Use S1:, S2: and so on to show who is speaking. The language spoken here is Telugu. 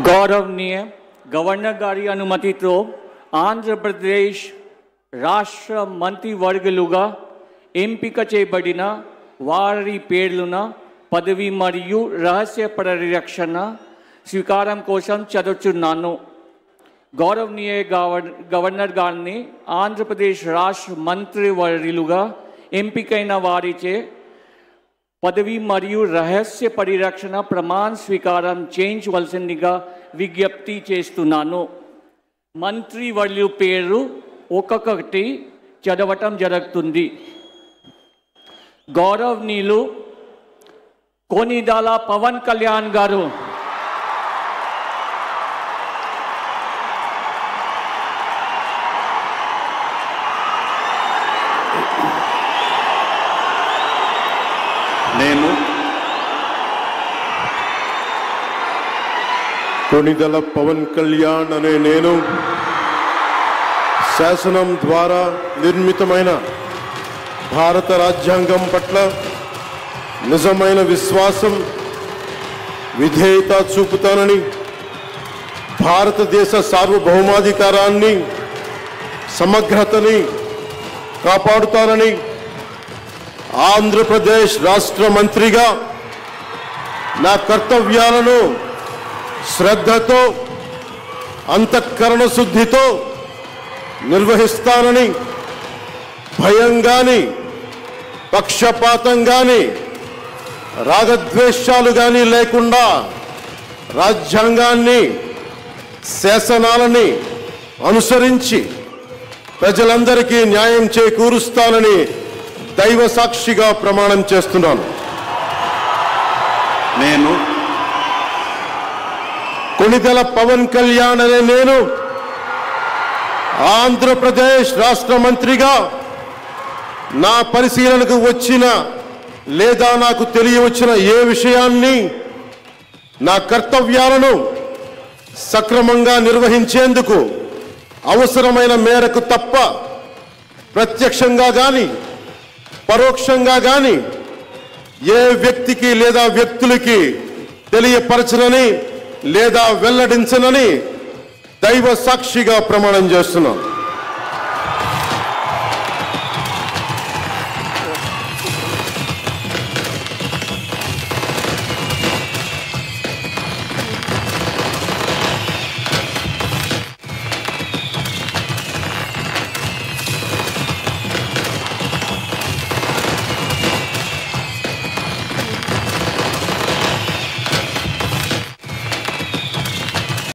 S1: गौरवनीय गवर्नर गारी अनुमति तो आंध्र प्रदेश राष्ट्र मंत्रिवर्गलुगा ఎంపిక చేయబడిన వారి పేర్లున పదవి మరియు రహస్య పరిరక్షణ స్వీకారం కోసం చదువుతున్నాను. గౌరవనీయ గవర్నర్ గారిని ఆంధ్రప్రదేశ్ రాష్ట్ర మంత్రివర్యులుగా ఎంపికైన వారిచే పదవి మరియు రహస్య పరిరక్షణ ప్రమాణ స్వీకారం చేయించవలసిందిగా విజ్ఞప్తి చేస్తున్నాను. మంత్రివర్యుల పేరు ఒక్కొక్కటి చదవటం జరుగుతుంది. గౌరవనీయులు కొనిదెల పవన్ కళ్యాణ్ గారు,
S2: నేను కొనిదెల పవన్ కళ్యాణ్ అనే నేను శాసనం ద్వారా నిర్మితమైన భారత రాజ్యాంగం పట్ల నిజమైన విశ్వాసం విధేయత చూపుతానని, భారతదేశ సార్వభౌమాధికారాన్ని సమగ్రతని కాపాడుతానని, ఆంధ్రప్రదేశ్ రాష్ట్ర మంత్రిగా నా కర్తవ్యాలను శ్రద్ధతో అంతఃకరణ శుద్ధితో నిర్వహిస్తానని, భయం గాని పక్షపాతం గాని రాగద్వేషాలు గాని లేకుండా రాజ్యాంగాన్ని శాసనాలని అనుసరించి ప్రజలందరికీ న్యాయం చేకూరుస్తానని దైవ సాక్షిగా ప్రమాణం చేస్తున్నాను. నేను కొనిదెల పవన్ కళ్యాణ్ అనే నేను ఆంధ్రప్రదేశ్ రాష్ట్ర మంత్రిగా నా పరిశీలనకు వచ్చిన లేదా నాకు తెలియవచ్చిన ఏ విషయాన్ని నా కర్తవ్యాలను సక్రమంగా నిర్వహించేందుకు అవసరమైన మేరకు తప్ప ప్రత్యక్షంగా గాని పరోక్షంగా గాని ఏ వ్యక్తికి లేదా వ్యక్తులకి తెలియపరచనని లేదా వెల్లడించనని దైవ సాక్షిగా ప్రమాణం చేస్తున్నాను.